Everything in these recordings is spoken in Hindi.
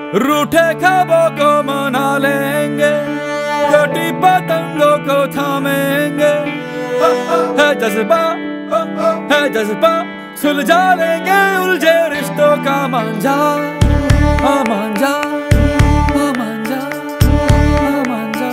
रूठे ख्वाबों को मना लेंगे, कटी पतंगों को थामेंगे। है जज्बा, है जज्बा, सुलझा लेंगे उलझे रिश्तों का मांझा। मांझा, मांझा, मांझा।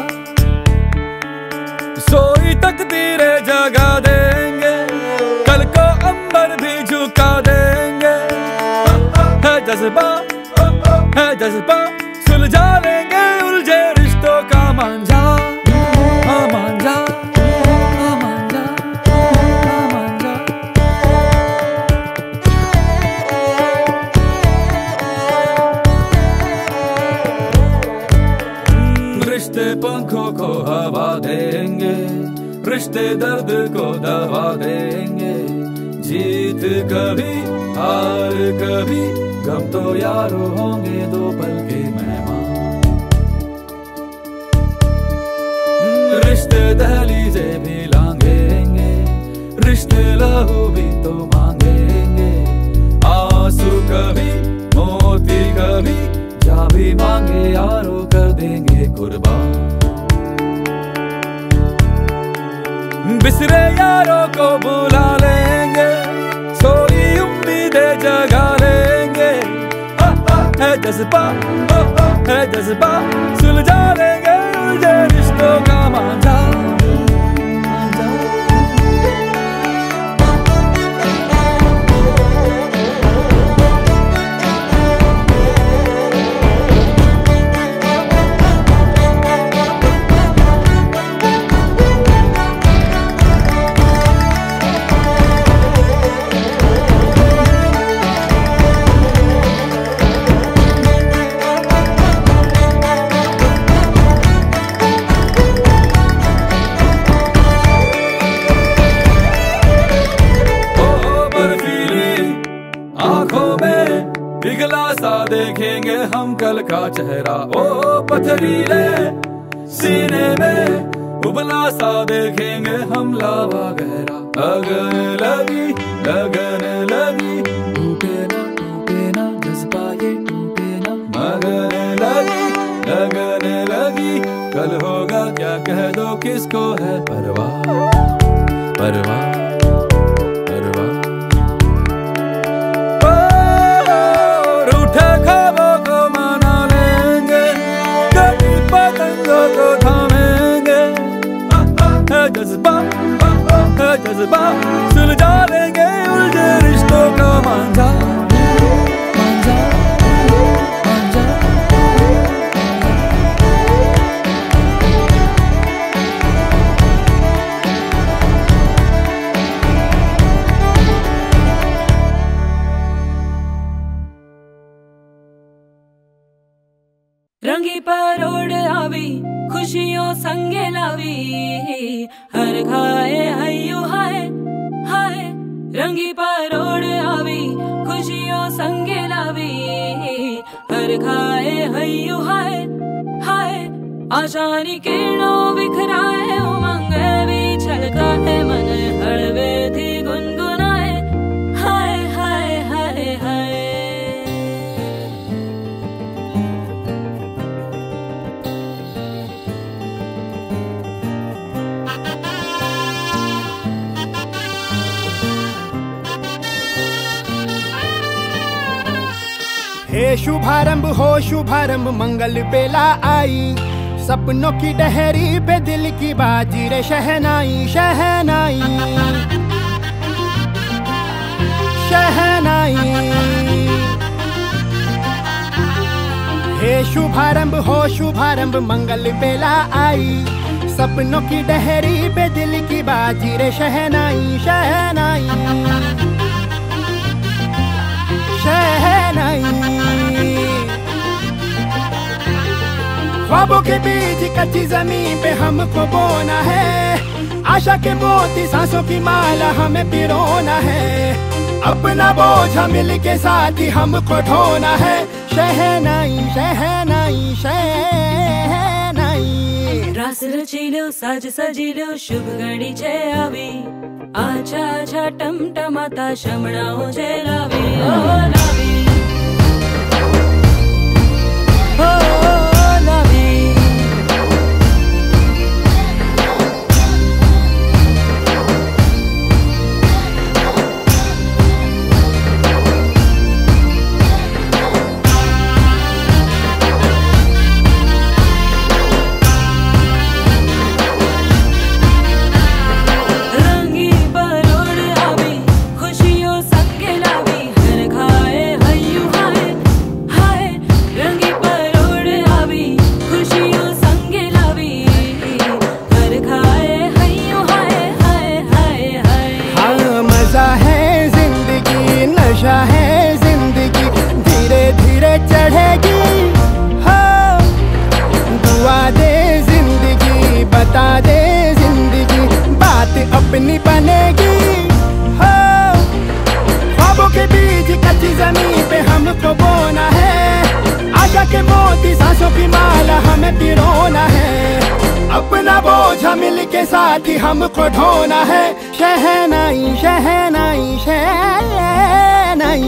सोई तकदीरें जगा देंगे, कल को अंबर भी झुका देंगे। है जज्बा, है जज्बा, सुलझा लेंगे उलझे रिश्तों का मांझा। मांझा, मांझा, मांझा। रिश्ते पंखों को हवा देंगे, रिश्ते दर्द को दवा देंगे। जीत कभी हार कभी, गम तो यारो होंगे दो पल के मेहमान। रिश्ते दहलीजे भी लांघेंगे, रिश्ते लहू भी तो मांगेंगे। आंसू कभी मोती कभी, जा भी मांगे यारो कर देंगे कुर्बान। बिसरे यारों को बुला लेंगे, सोई उम्मीदें जगा लेंगे। है जज्बा, है जज्बा, सुलझा लेंगे उलझे रिश्तों का मांझा। पिघला सा देखेंगे हम कल का चेहरा। ओ पथरीले सीने में उबला सा देखेंगे हम लावा गहरा। लगन लगी, लगन लगी, टूटे ना जज्बा ये टूटे ना। लगन लगी, लगन लगी, कल होगा क्या कह दो किसको है परवाह। परवाह, ख्वाबों को मना लेंगे, कभी पतंगों को थामेंगे। है जज्बा, है जज्बा, सुलझा लेंगे उलझे रिश्तों का मांझा। मांझा, मांझा। रंगी परोड़ आवी, खुशियों संगे लावी। हर खाए हयू हाय हाय, रंगी परोड़ आवी, खुशियों संगे लावी। हर खाए हयू हाय हाय, आशानी किरणों बिखराए उमंग भी छलकाए। मन हड़वे थी गुनगुनाए हाय हाय हाय हाय। हे शुभारंभ हो शुभारंभ, मंगल बेला आई। सपनों की डहरी पे दिल की बाजी रे शहनाई। शहनाई, शहनाई। हे शुभारंभ हो शुभारंभ, मंगल बेला आई। सपनों की डहरी पे दिल की बाजी रे शहनाई। शहनाई, शहनाई। ख्वाबों के बीज कच्ची जमीन पे हमको बोना है। आशा के मोती सांसों की माला हमें पिरोना है। अपना बोझ मिल के साथ ही हमको ढोना है। शहनाई, शहनाई, शहनाई। रास रचिलो साज सजिलो, शुभ घड़ी छे आवी। आछा आछा टमटमाता शमणाओ छे लावी। ओ लावी। ढोना है, आशा के मोती सांसों की माला हमें पिरोना है, अपना बोझ मिल के साथ ही हमको ढोना है। शहनाई शहनाई शहनाई।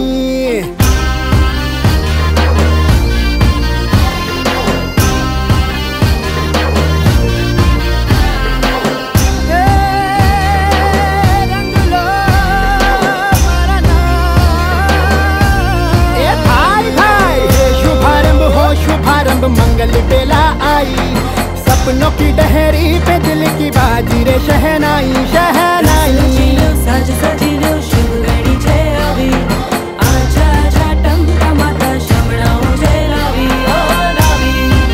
मंगल बेला आई, सपनों की डहरी पे दिल की बाजी रे शहनाई शहनाई। साज सजिलो शुभ घड़ी छे अभी, आजा आजा टमटमाता शमणाओ जे लावी ओ लावी।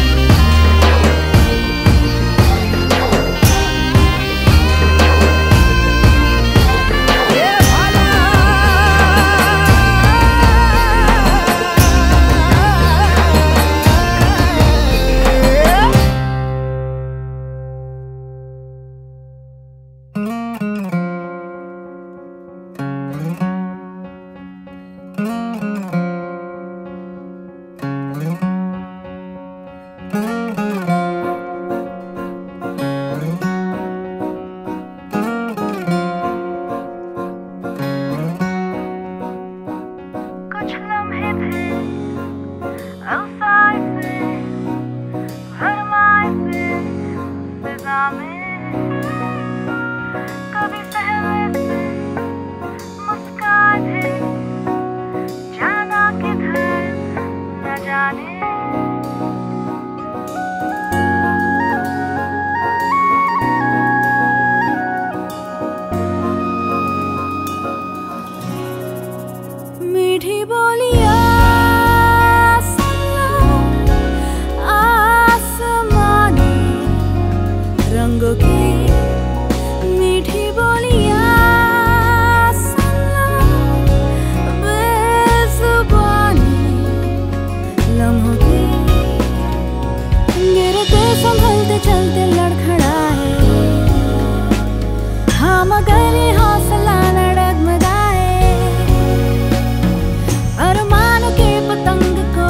मीठी बोलिया आसमानी रंगों की, मीठी बोलिया बेजुबानी लम्हों की, गिरते संभलते चलते लड़खड़ाए, हाँ मगर हौसला न डगमगाए, अरमानों के पतंग को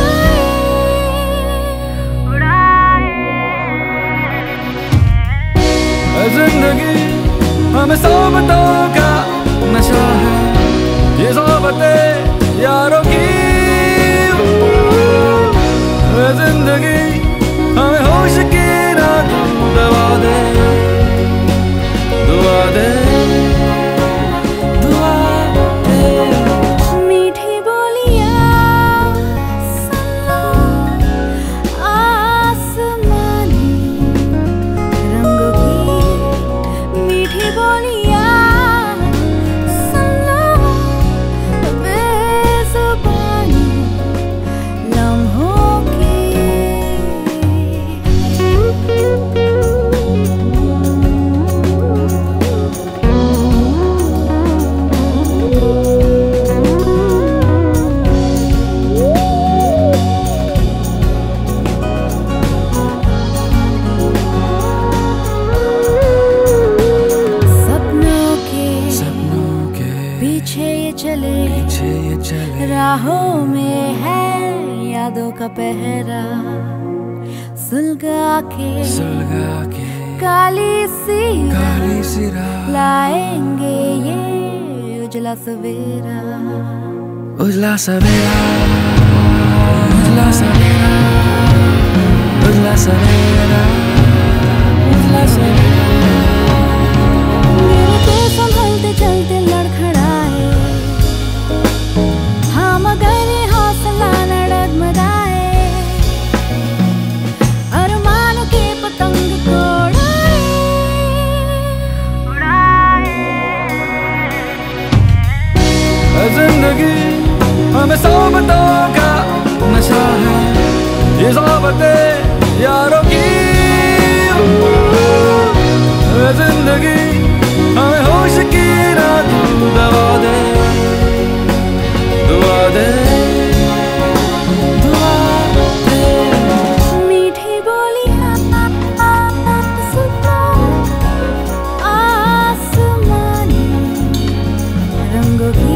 उड़ाए। जिंदगी हमें सोबतों का नशा है, ये सोबतें यारों की। जिंदगी हमें होश की ना तू दवा दे, दुआ दे, दुआ दे। मीठी बोलिया आसमानी रंगों की, मीठी बोलिया बेजुबानी लम्हों की। सपनों के पीछे ये चले राहों में है यादों का पहरा, सुलगा के काली सी राह लाएंगे ये उजला सवेरा, उजला सवेरा, उजला सवेरा, उजला सवेरा, उजला सवेरा। गिरते संभलते चलते लड़खड़ाए, हाँ मगर हौसला न डगमगाए, अरमानों के पतंग को उड़ाए। जिंदगी हमें सोबतों का नशा है, ये सोबतें यारों की। जिंदगी हमें होश की ना तू दवा दे, दुआ दे, दुआ दे। मीठी बोलियां आसमानी रंगों की,